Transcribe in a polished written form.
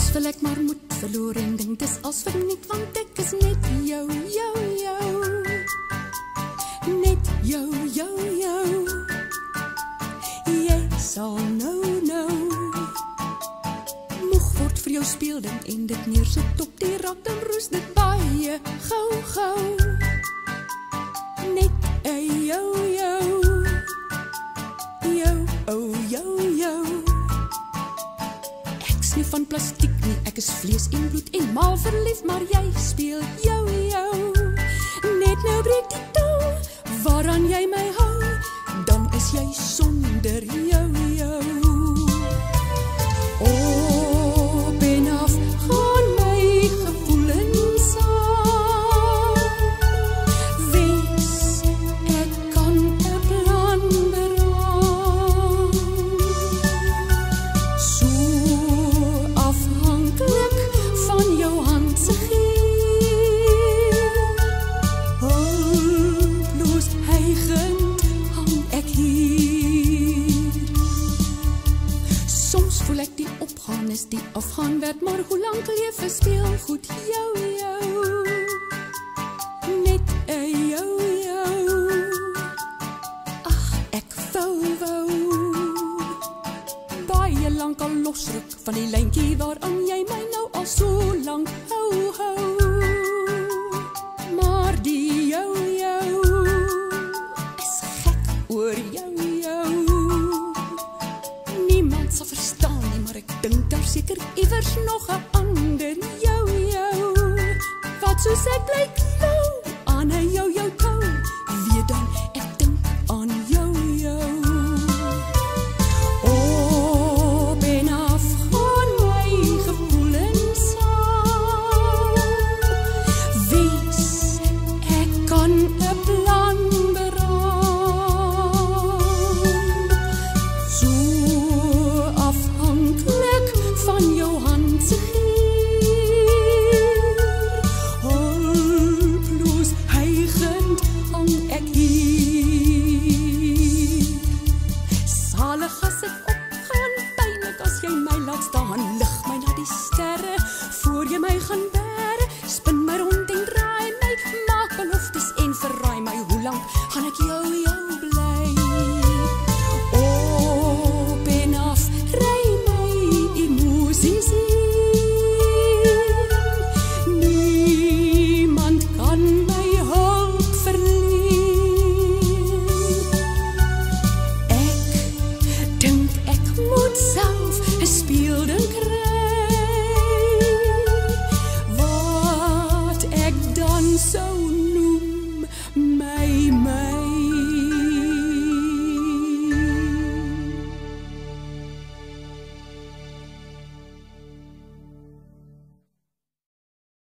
wil ek maar moed verloor en dink dis als verniet, want ek is net jou, jou, jou. Net jou, jou, jou. Jy sal nou, nou moeg word vir jou speelding en dit neersit op die rak, dan roes dit baie gauw, gauw. Net jou, jou. Jou, oh, jou, jou. Ek's nie van plastiek nie, ek is vlees en bloed en mal verlief, maar jy speel jou, jou. Net nou breek die touw, waaraan jy my hou, dan is jy sonder jou, jou. Op en af gaan my gevoelens aan. Wens ek kan 'n plan beraam. So afhanklik van jou hand se geur. Hulploos hygend hang ek hier. Soms voel ek die opgaan is die afgaan werd, maar hoe lang leef is speelgoed jou, jou. Net jou, jou. Ag, ek wou baie lang al losruk van die lyntjie waaraan jy my nou al so lang hou, hou. Maar die jou, jou is gek oor jou, jou. Niemand sal verstaan nie, maar ek dink daar seker iewers nog 'n ander jou, jou. Wat soos ek lyk nou aan 'n jou, jou tou. Weet dan, ek dink aan jou, jou. Op en af gaan my gevoelens aan. Wens ek kan 'n plan beraam. So afhanklik van jou hand se geur. Hulploos hygend hang ek hier. Salig as ek opgaan, pynlik as jy my laat staan. Lig my na die sterre, voor jy my gaan bære. Spin my rond en draai my, maak beloftes en verraai my. Hoe lang gaan ek jou, jou bly? Op en af ry my emosies hier. Niemand kan my hulp verleen. Ek dink ek moet saam